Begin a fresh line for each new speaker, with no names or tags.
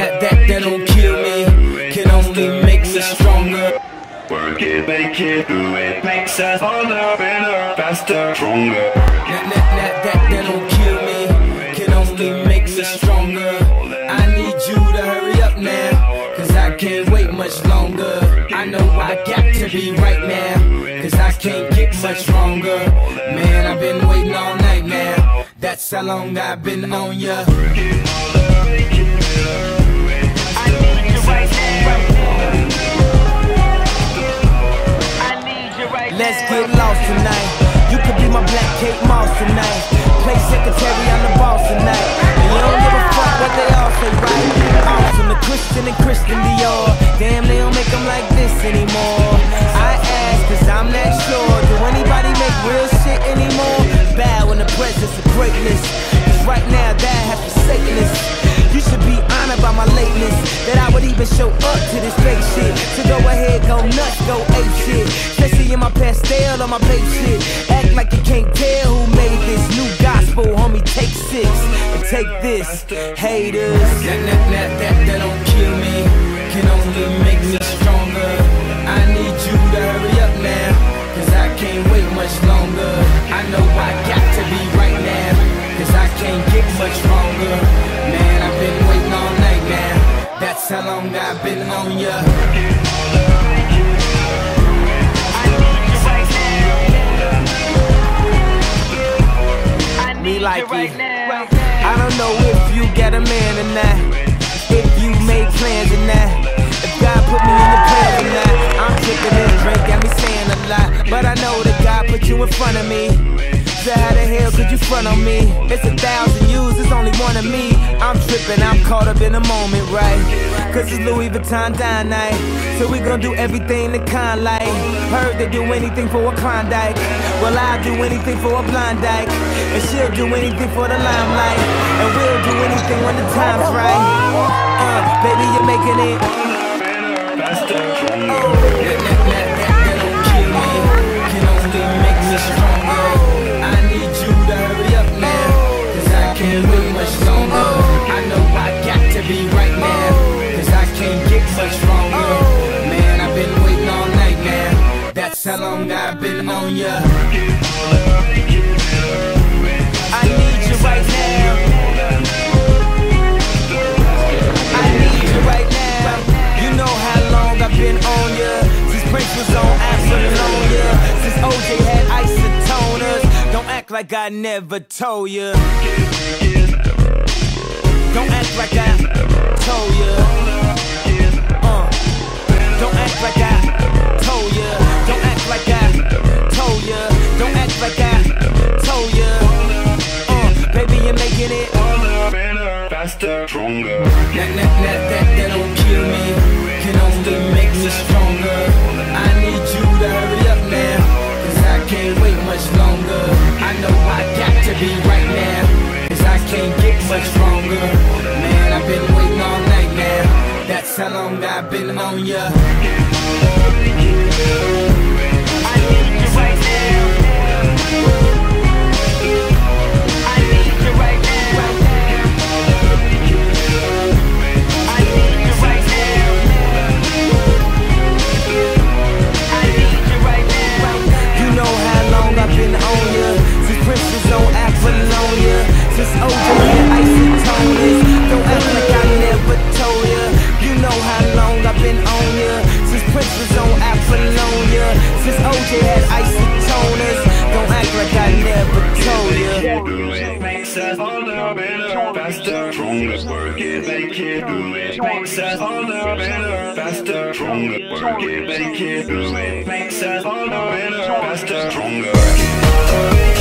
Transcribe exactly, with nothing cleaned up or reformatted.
that, that, that don't kill me, can only make us stronger.
Work it, make it, do it, makes us harder, better, faster, stronger.
That, that, that, that, that don't kill me, can only make us stronger. I need you to hurry up now, cause I can't wait much longer. I know I got to be right now, cause I can't get much stronger. Man, I've been waiting all night now, that's how long I've been on ya. Let's get lost tonight. You could be my Black Kate Moss tonight. Play secretary, I'm the boss tonight. And you don't give a fuck what they all say, right? Awesome, the Christian and Christian Dior. Damn, they don't make them like this anymore. I ask, cause I'm not sure. Do anybody make real shit anymore? Bow in the presence of greatness, cause right now that has forsaken us. You should be honored by my lateness, that I would even show up to this fake shit. So go ahead, go nuts, go ape shit. Especially in my pastel on my babe shit. Act like you can't tell who made this new gospel, homie. Take six and take this, haters. That, that, that, that, that don't kill me, can only make me stronger. I need you to hurry up now, cause I can't wait much longer. I know I got to be right now, cause I can't get much stronger. Man, I've been waiting all night now, that's how long I've been on ya. Me like you, I don't know if you got a man or not, if you made plans or not, if God put me in the plan or not. I'm tripping this drink, got me saying a lot, but I know that God put you in front of me. So how the hell could you front on me? It's a thousand yous, it's only one of me. I'm tripping, I'm caught up in the moment, right? Cause it's Louis Vuitton dine night, so we gon' do everything the kind like. Heard they do anything for a Klondike, well I'll do anything for a blind dyke, and she'll do anything for the limelight, and we'll do anything when the time's right. Uh, baby, you're making it. Oh, that, that, that, that, that don't kill me, can only make me stronger. I need you to hurry up now, cause I can't wait much longer. I know I got to be right now, cause I can't get much stronger. Man, I've been waiting all night now, that's how long I've been on ya. I need you right now, I need you right now. You know how long I've been on ya, since Prince was on Apollonia, since O J had isotoners. Don't act like I never told ya, don't act like I told ya. Uh, don't act like I told ya, don't act like I told ya, don't act like I told ya. Uh, baby, you're making it
Better, faster, stronger.
That, that, that, that, that don't kill me, can only make me stronger. I need you to hurry up now, cause I can't wait much longer. I know I got to be right now, cause I can't get much stronger. Man, I've been waiting all night now, that's how long I've been on ya. I need you right now, I need you right now, I need you right now, I need you right now. You know how long I've been on ya, since Prince was on Apollonia, since O J had isotoners. Don't act like I never told ya. You know how long I've been on ya, since Prince was on Apollonia, since O J had isotoners. Don't act like I never told ya.
Makes us harder, better, faster, stronger. Work it, make it, do it. Makes us harder, better, faster, stronger. Work it, make it, do it. Makes us harder, better, faster, stronger.